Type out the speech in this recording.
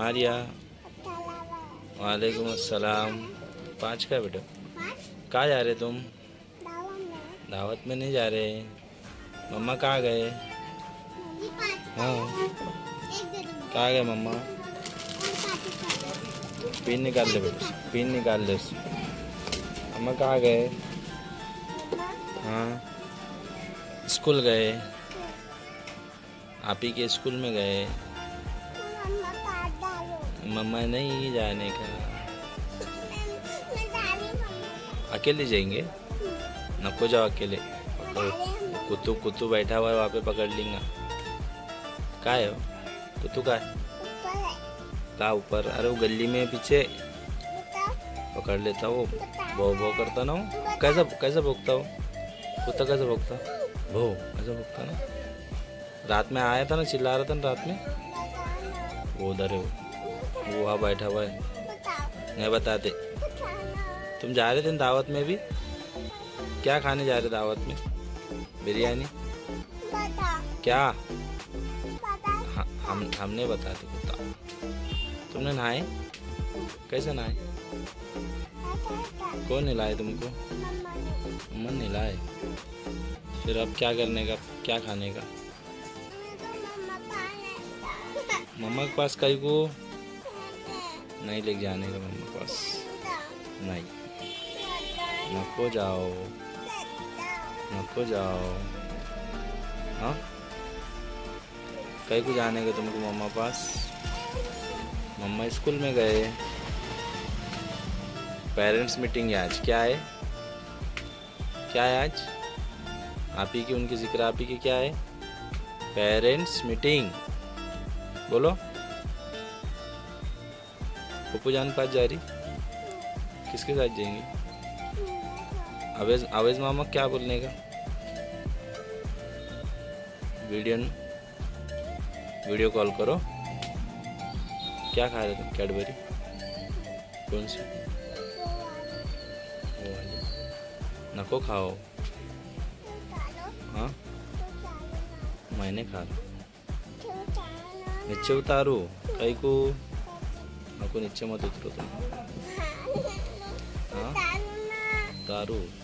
मारिया। वालेकुम अस्सलाम। 5 का है बेटा। कहाँ जा रहे तुम? दावत में नहीं जा रहे। मम्मा कहाँ गए? हाँ, कहाँ गए मम्मा? पिन निकाल ले बेटा, पिन निकाल ले। मम्मा कहाँ गए? हाँ, स्कूल गए। आप ही के स्कूल में गए। मम्मा नहीं जाने का। अकेले जाएंगे? नको जाओ अकेले। कुत्तू कुत्तू बैठा हुआ है वहाँ पे, पकड़ लेंगे। कहाँ है वो कुत्तू? कहाँ है? कहाँ ऊपर? अरे वो गली में पीछे पकड़ लेता वो। भो भो करता ना वो। कैसा कैसा भोगता वो कुत्ता? कैसा भोगता? भो ऐसा भोगता ना। रात में आया था ना, चिल्ला रहा था ना रात में। वो उधर है, वो वहाँ बैठा हुआ है। नहीं बताते। तुम जा रहे थे दावत में भी? क्या खाने जा रहे दावत में? बिरयानी? क्या? हमने बताते कुत्ता। तुमने नहाए? कैसे नहाए? कौन नहलाए तुमको? मन नहलाए। फिर अब क्या करने का? क्या खाने का? मम्मा के पास कहीं को नहीं लेके जाने का। मम्मा के पास नहीं। नको जाओ, नको जाओ। हाँ, कहीं को जाने का तुमको मम्मा पास? मम्मा स्कूल में गए। पेरेंट्स मीटिंग है आज। क्या है? क्या है आज? आप ही की, उनके जिक्र आप ही की। क्या है? Parents meeting. बोलो। पप्पू जान पास जा रही? किसके साथ जाएंगी? अवेज मामा क्या बोलने का? वीडियो कॉल करो। क्या खा रहे तुम? कैडबरी? कौन सी? वो वाली। नको खाओ। हाँ, मैंने खा रहा। नीचे उतारू कहीं को? नको, नीचे मत उतरो तुम। हाँ, उतारू।